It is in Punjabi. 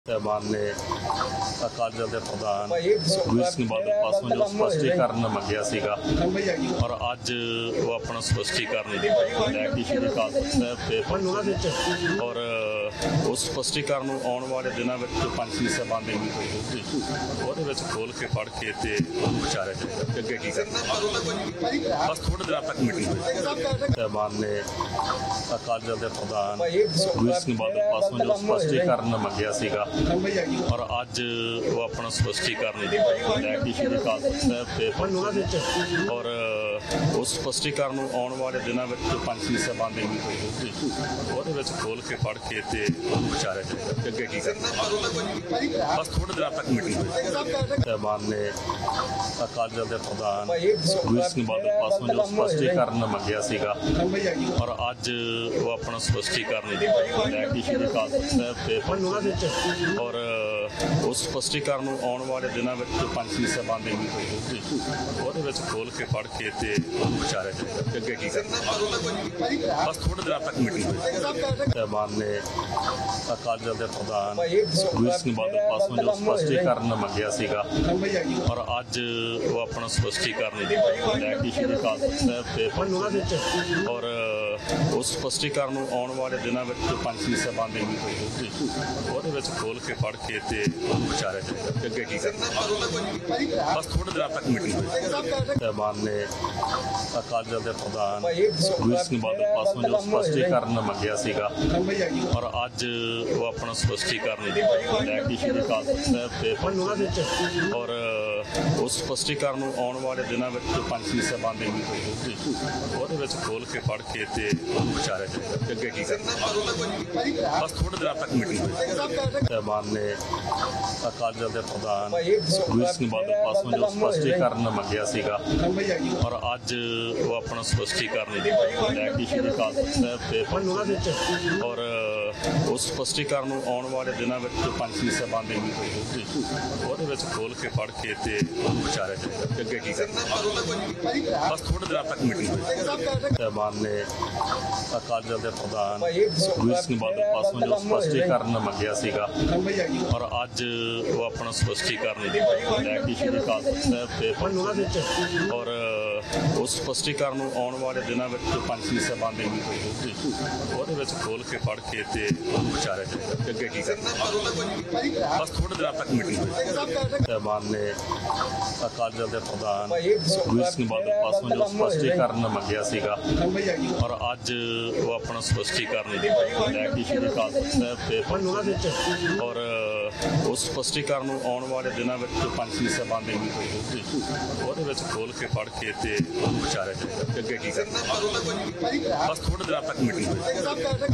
ਸਾਹਿਬਾਨ ਨੇ ਅਕਾਲੀ ਦਲ ਦੇ ਪ੍ਰਧਾਨ ਸੁਖਬੀਰ ਸਿੰਘ ਬਾਦਲ ਪਾਸੋਂ ਜੋ ਸਪਸ਼ਟੀਕਰਨ ਮੰਗਿਆ ਸੀਗਾ ਔਰ ਅੱਜ ਉਹ ਆਪਣਾ ਸਪਸ਼ਟੀਕਰਨ ਲੈ ਕੇ ਸ਼੍ਰੀ ਅਕਾਲ ਤਖ਼ਤ ਸਾਹਿਬ ਤੇ ਪਹੁੰਚੇ ਔਰ ਉਸ ਸਪਸ਼ਟੀਕਰਨ ਨੂੰ ਆਉਣ ਵਾਲੇ ਦਿਨਾਂ ਵਿੱਚ ਪੰਛੀ ਸਾਹਿਬਾਨ ਦੀ ਮੀਟਿੰਗ ਹੋਊਗੀ ਉਹਦੇ ਵਿੱਚ ਖੋਲ ਕੇ ਪੜ੍ਹ ਕੇ ਤੇ ਵਿਚਾਰਿਆ ਜਾਏਗਾ ਅੱਗੇ ਕੀ ਕਰਨਾ। ਬਸ ਥੋੜੇ ਦਿਨਾਂ ਤੱਕ ਮੀਟਿੰਗ ਹੋਈ। ਸਾਹਿਬਾਨ ਨੇ ਅਕਾਲੀ ਦਲ ਦੇ ਪ੍ਰਧਾਨ ਸੁਖਬੀਰ ਸਿੰਘ ਬਾਦਲ ਪਾਸੋਂ ਜੋ ਸਪਸ਼ਟੀਕਰਨ ਮੰਗਿਆ ਸੀਗਾ ਔਰ ਅੱਜ ਉਹ ਆਪਣਾ ਸਪਸ਼ਟੀਕਰਨ ਲੈ ਕੇ ਸ਼੍ਰੀ ਅਕਾਲ ਤਖ਼ਤ ਸਾਹਿਬ ਤੇ ਪਹੁੰਚੇ ਔਰ ਉਸ ਸਪਸ਼ਟੀਕਰਨ ਨੂੰ ਆਉਣ ਵਾਲੇ ਦਿਨਾਂ ਵਿੱਚ ਪੰਛੀ ਸਾਹਿਬਾਨ ਦੀ ਮੀਟਿੰਗ ਹੋਊਗੀ ਉਹਦੇ ਵਿੱਚ ਖੋਲ ਕੇ ਪੜ੍ਹ ਕੇ ਤੇ ਵਿਚਾਰਿਆ ਜਾਏਗਾ ਅੱਗੇ ਕੀ ਕਰਨਾ। ਬਸ ਥੋੜੇ ਦਿਨਾਂ ਤੱਕ ਮੀਟਿੰਗ ਹੋਈ। ਸਾਹਿਬਾਨ ਨੇ ਅਕਾਲੀ ਦਲ ਦੇ ਪ੍ਰਧਾਨ ਸੁਖਬੀਰ ਸਿੰਘ ਬਾਦਲ ਪਾਸੋਂ ਜੋ ਸਪਸ਼ਟੀਕਰਨ ਮੰਗਿਆ ਸੀਗਾ ਔਰ ਅੱਜ ਉਹ ਆਪਣਾ ਸਪਸ਼ਟੀਕਰਨ ਲੈ ਕੇ ਸ਼੍ਰੀ ਅਕਾਲ ਤਖ਼ਤ ਸਾਹਿਬ ਤੇ ਪਹੁੰਚੇ ਔਰ ਉਸ ਸਪਸ਼ਟੀਕਰਨ ਨੂੰ ਆਉਣ ਵਾਲੇ ਦਿਨਾਂ ਵਿੱਚ ਪੰਛੀ ਸਾਹਿਬਾਨ ਦੀ ਮੀਟਿੰਗ ਹੋਊਗੀ ਉਹਦੇ ਵਿੱਚ ਖੋਲ ਕੇ ਪੜ੍ਹ ਕੇ ਤੇ ਵਿਚਾਰਿਆ ਜਾਏਗਾ ਅੱਗੇ ਕੀ ਕਰਨਾ। ਬਸ ਥੋੜੇ ਦਿਨਾਂ ਤੱਕ ਮੀਟਿੰਗ ਹੋਈ। ਸਾਹਿਬਾਨ ਨੇ ਅਕਾਲੀ ਦਲ ਦੇ ਪ੍ਰਧਾਨ ਸੁਖਬੀਰ ਸਿੰਘ ਬਾਦਲ ਪਾਸੋਂ ਜੋ ਸਪਸ਼ਟੀਕਰਨ ਮੰਗਿਆ ਸੀਗਾ ਔਰ ਅੱਜ ਉਹ ਆਪਣਾ ਸਪਸ਼ਟੀਕਰਨ ਲੈ ਕੇ ਸ਼੍ਰੀ ਅਕਾਲ ਤਖ਼ਤ ਸਾਹਿਬ ਤੇ ਪਹੁੰਚੇ ਔਰ ਉਸ ਸਪਸ਼ਟੀਕਰਨ ਨੂੰ ਆਉਣ ਵਾਲੇ ਦਿਨਾਂ ਵਿੱਚ ਪੰਛੀ ਸਾਹਿਬਾਨ ਦੀ ਮੀਟਿੰਗ ਹੋਊਗੀ ਉਹਦੇ ਵਿੱਚ ਖੋਲ ਕੇ ਪੜ੍ਹ ਕੇ ਤੇ ਵਿਚਾਰਿਆ ਜਾਏਗਾ ਅੱਗੇ ਕੀ ਕਰਨਾ। ਬਸ ਥੋੜੇ ਦਿਨਾਂ ਤੱਕ ਮੀਟਿੰਗ ਹੋਈ। ਸਾਹਿਬਾਨ ਨੇ ਅਕਾਲੀ ਦਲ ਦੇ ਪ੍ਰਧਾਨ ਸੁਖਬੀਰ ਸਿੰਘ ਬਾਦਲ ਪਾਸੋਂ ਜੋ ਸਪਸ਼ਟੀਕਰਨ ਮੰਗਿਆ ਸੀਗਾ ਔਰ ਅੱਜ ਉਹ ਆਪਣਾ ਸਪਸ਼ਟੀਕਰਨ ਲੈ ਕੇ ਸ਼੍ਰੀ ਅਕਾਲ ਤਖ਼ਤ ਸਾਹਿਬ ਤੇ ਪਹੁੰਚੇ ਔਰ ਉਸ ਸਪਸ਼ਟੀਕਰਨ ਨੂੰ ਆਉਣ ਵਾਲੇ ਦਿਨਾਂ ਵਿੱਚ ਪੰਛੀ ਸਾਹਿਬਾਨ ਦੀ ਮੀਟਿੰਗ ਹੋਊਗੀ ਉਹਦੇ ਵਿੱਚ ਖੋਲ ਕੇ ਪੜ੍ਹ ਕੇ ਤੇ ਵਿਚਾਰਿਆ ਜਾਏਗਾ ਅੱਗੇ ਕੀ ਕਰਨਾ। ਬਸ ਥੋੜੇ ਦਿਨਾਂ ਤੱਕ ਮੀਟਿੰਗ ਹੋਈ। ਸਾਹਿਬਾਨ ਨੇ ਅਕਾਲੀ ਦਲ ਦੇ ਪ੍ਰਧਾਨ ਸੁਖਬੀਰ ਸਿੰਘ ਬਾਦਲ ਪਾਸੋਂ ਜੋ ਸਪਸ਼ਟੀਕਰਨ ਮੰਗਿਆ ਸੀਗਾ ਔਰ ਅੱਜ ਉਹ ਆਪਣਾ ਸਪਸ਼ਟੀਕਰਨ ਲੈ ਕੇ ਸ਼੍ਰੀ ਅਕਾਲ ਤਖ਼ਤ ਸਾਹਿਬ ਤੇ ਪਹੁੰਚੇ ਔਰ ਉਸ ਸਪਸ਼ਟੀਕਰਨ ਨੂੰ ਆਉਣ ਵਾਲੇ ਦਿਨਾਂ ਵਿੱਚ ਪੰਛੀ ਸਾਹਿਬਾਨ ਦੀ ਮੀਟਿੰਗ ਹੋਊਗੀ ਉਹਦੇ ਵਿੱਚ ਖੋਲ ਕੇ ਪੜ੍ਹ ਕੇ ਤੇ ਵਿਚਾਰਿਆ ਜਾਏਗਾ ਅੱਗੇ ਕੀ ਕਰਨਾ। ਬਸ ਥੋੜੇ ਦਿਨਾਂ ਤੱਕ ਮੀਟਿੰਗ ਹੋਈ। ਸਾਹਿਬਾਨ ਨੇ ਅਕਾਲੀ ਦਲ ਦੇ ਪ੍ਰਧਾਨ ਸੁਖਬੀਰ ਸਿੰਘ ਬਾਦਲ ਪਾਸੋਂ ਜੋ ਸਪਸ਼ਟੀਕਰਨ ਮੰਗਿਆ ਸੀਗਾ ਔਰ ਅੱਜ ਉਹ ਆਪਣਾ ਸਪਸ਼ਟੀਕਰਨ ਲੈ ਕੇ ਸ਼੍ਰੀ ਅਕਾਲ ਤਖ਼ਤ ਸਾਹਿਬ ਤੇ ਪਹੁੰਚੇ ਔਰ ਉਸ ਸਪਸ਼ਟੀਕਰਨ ਨੂੰ ਆਉਣ ਵਾਲੇ ਦਿਨਾਂ ਵਿੱਚ ਪੰਛੀ ਸਾਹਿਬਾਨ ਦੀ ਮੀਟਿੰਗ ਹੋਊਗੀ ਉਹਦੇ ਵਿੱਚ ਖੋਲ ਕੇ ਪੜ੍ਹ ਕੇ ਤੇ ਵਿਚਾਰਿਆ ਜਾਏਗਾ ਅੱਗੇ ਕੀ ਕਰਨਾ। ਬਸ ਥੋੜੇ ਦਿਨਾਂ ਤੱਕ ਮੀਟਿੰਗ ਹੋਈ। ਸਾਹਿਬਾਨ ਨੇ ਅਕਾਲੀ ਦਲ ਦੇ ਪ੍ਰਧਾਨ ਸੁਖਬੀਰ ਸਿੰਘ ਬਾਦਲ ਪਾਸੋਂ ਜੋ ਸਪਸ਼ਟੀਕਰਨ ਮੰਗਿਆ ਸੀਗਾ ਔਰ ਅੱਜ ਉਹ ਆਪਣਾ ਸਪਸ਼ਟੀਕਰਨ ਲੈ ਕੇ ਸ਼੍ਰੀ ਅਕਾਲ ਤਖ਼ਤ ਸਾਹਿਬ ਤੇ ਪਹੁੰਚੇ ਔਰ ਉਸ ਸਪਸ਼ਟੀਕਰਨ ਨੂੰ ਆਉਣ ਵਾਲੇ ਦਿਨਾਂ ਵਿੱਚ ਪੰਛੀ ਸਾਹਿਬਾਨ ਦੀ ਮੀਟਿੰਗ ਹੋਊਗੀ ਉਹਦੇ ਵਿੱਚ ਖੋਲ ਕੇ ਪੜ੍ਹ ਕੇ ਤੇ ਵਿਚਾਰਿਆ ਜਾਏਗਾ ਅੱਗੇ ਕੀ ਕਰਨਾ। ਬਸ ਥੋੜੇ ਦਿਨਾਂ ਤੱਕ ਮੀਟਿੰਗ ਹੋਈ।